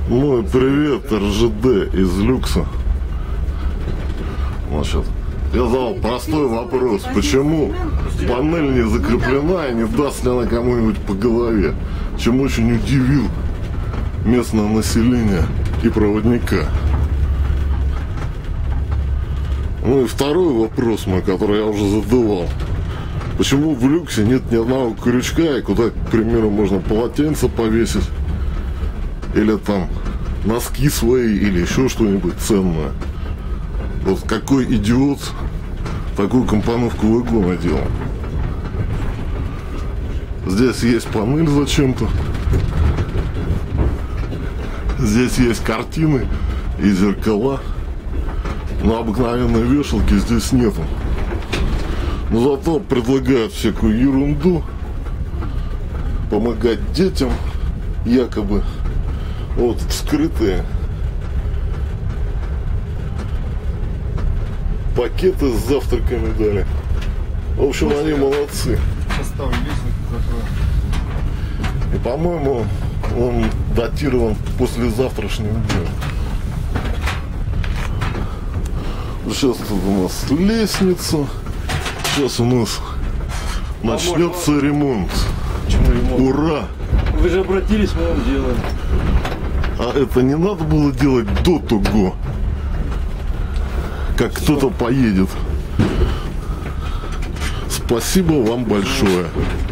Ну и привет, РЖД из люкса. Значит, я задал простой вопрос. Почему панель не закреплена и не даст ли она кому-нибудь по голове? Чем очень удивил местное население и проводника. Ну и второй вопрос мой, который я уже задавал. Почему в люксе нет ни одного крючка, и куда, к примеру, можно полотенце повесить? Или там носки свои, или еще что-нибудь ценное. Вот какой идиот такую компоновку вагона делал. Здесь есть панель зачем-то. Здесь есть картины и зеркала. Но обыкновенной вешалки здесь нету. Но зато предлагают всякую ерунду. Помогать детям якобы. Вот вскрытые пакеты с завтраками дали. В общем, они молодцы. И, по-моему, он датирован послезавтрашним днем. Сейчас тут у нас лестница. Сейчас у нас начнется ремонт. Ура! Вы же обратились, мы вам делаем. А это не надо было делать до того, как кто-то поедет. Спасибо вам большое.